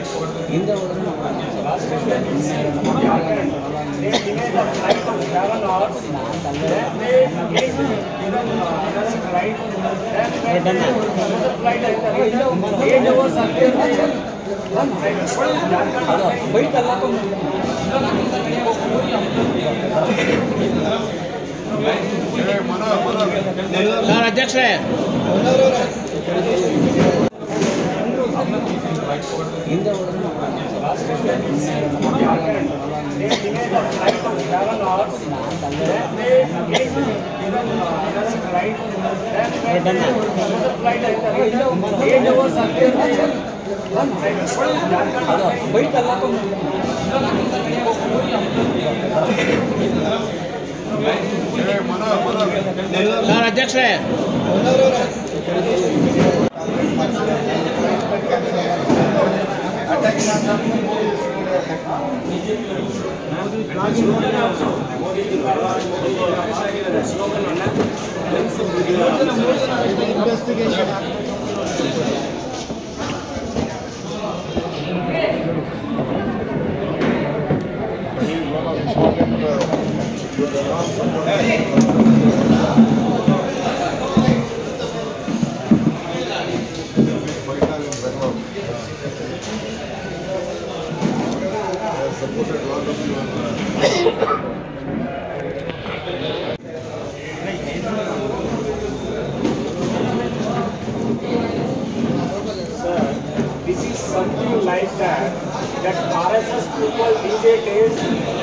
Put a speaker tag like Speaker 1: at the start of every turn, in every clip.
Speaker 1: अध्यक्ष अध्यक्ष
Speaker 2: This is something like that RSS people debate is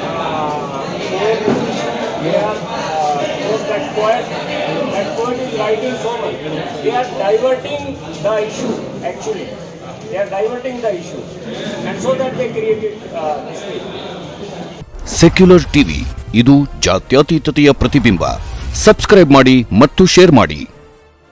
Speaker 2: they are that poet is writing so much. They are diverting the issue actually. They are diverting the issue, and so that they created this thing.
Speaker 3: Secular TV, ಇದು ಜಾತ್ಯತೀತತೆಯ ಪ್ರತಿಬಿಂಬ. Subscribe ಮಾಡಿ ಮತ್ತು share ಮಾಡಿ.